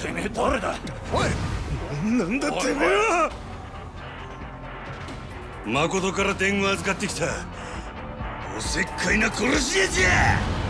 てめえ誰だ。 おい、 なんだてめえは。 誠から伝言預かってきたおせっかいな殺し屋じゃ。